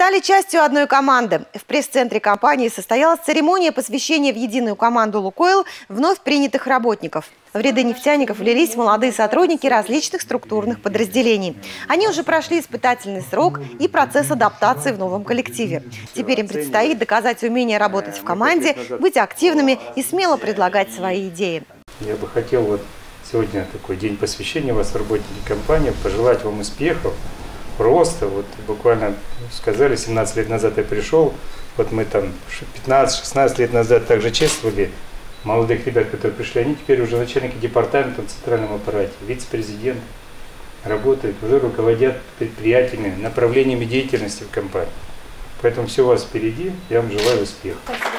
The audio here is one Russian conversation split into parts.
стали частью одной команды. В пресс-центре компании состоялась церемония посвящения в единую команду «Лукойл» вновь принятых работников. В ряды нефтяников влились молодые сотрудники различных структурных подразделений. Они уже прошли испытательный срок и процесс адаптации в новом коллективе. Теперь им предстоит доказать умение работать в команде, быть активными и смело предлагать свои идеи. Я бы хотел сегодня такой день посвящения вас, работники компании, пожелать вам успехов. Просто, буквально сказали, 17 лет назад я пришел, мы там 15-16 лет назад также чествовали молодых ребят, которые пришли, они теперь уже начальники департамента в центральном аппарате, вице-президент, работают, уже руководят предприятиями, направлениями деятельности в компании. Поэтому все у вас впереди, я вам желаю успеха.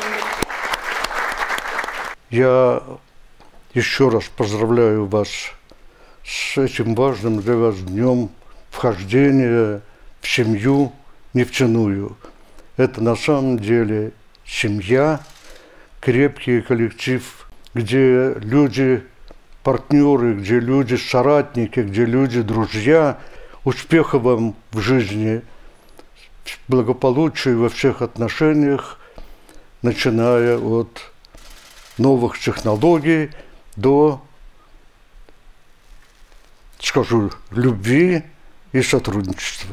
Я еще раз поздравляю вас с этим важным для вас днем вхождения в семью нефтяную. Это на самом деле семья, крепкий коллектив, где люди партнеры, где люди соратники, где люди друзья. Успеха вам в жизни, благополучия во всех отношениях, начиная от новых технологий до, скажу, любви и сотрудничества.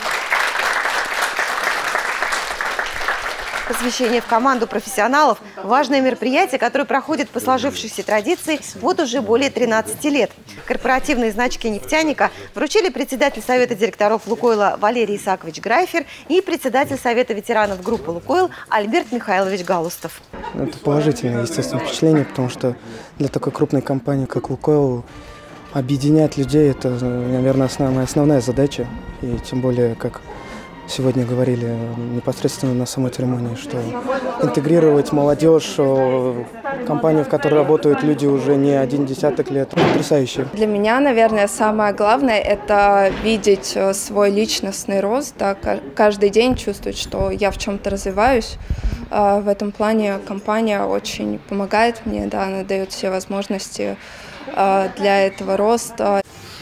Посвящение в команду профессионалов – важное мероприятие, которое проходит по сложившейся традиции уже более 13 лет. Корпоративные значки нефтяника вручили председатель Совета директоров «Лукойла» Валерий Исаакович Грайфер и председатель Совета ветеранов группы «Лукойл» Альберт Михайлович Галустов. Это положительное, естественно, впечатление, потому что для такой крупной компании, как «Лукойл», объединять людей – это, наверное, основная задача. И тем более, как сегодня говорили непосредственно на самой церемонии, что интегрировать молодежь, компанию, в которой работают люди уже не один десяток лет, потрясающе. Для меня, наверное, самое главное – это видеть свой личностный рост, да, каждый день чувствовать, что я в чем-то развиваюсь. В этом плане компания очень помогает мне, да, она дает все возможности для этого роста.